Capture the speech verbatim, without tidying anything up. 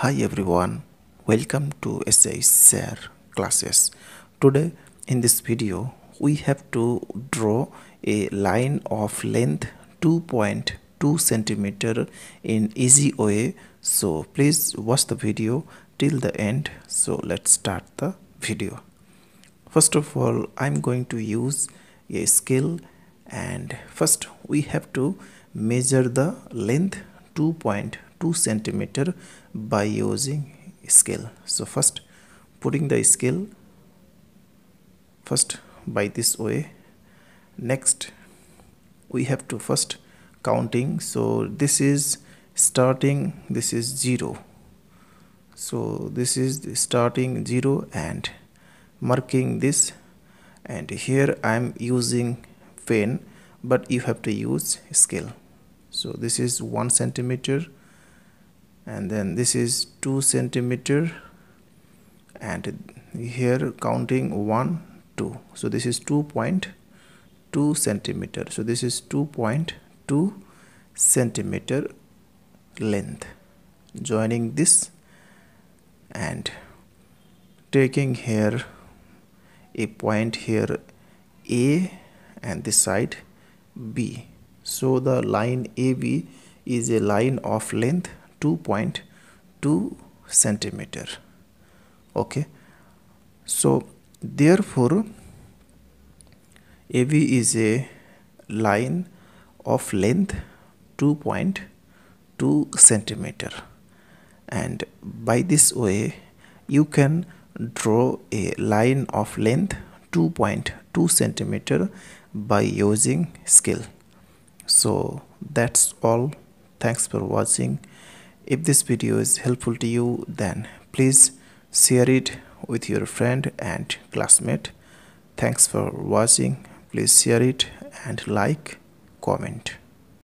Hi everyone, welcome to S I Share classes. Today in this video we have to draw a line of length two point two centimeter in easy way. So please watch the video till the end. So let's start the video. First of all, I'm going to use a scale, and first we have to measure the length two point two centimeter by using scale. So first putting the scale first by this way. Next we have to first counting. So this is starting, this is zero. So this is the starting zero and marking this, and here I am using pen, but you have to use scale. So this is one centimeter, and then this is two centimeter, and here counting one two. So this is two point two centimeter. So this is two point two centimeter length. Joining this and taking here a point here A and this side B. So the line A B is a line of length two point two centimeter. Okay, so therefore A B is a line of length two point two centimeter, and by this way you can draw a line of length two point two centimeter by using scale. So that's all. Thanks for watching. If this video is helpful to you, then please share it with your friend and classmate. Thanks for watching. Please share it and like, comment.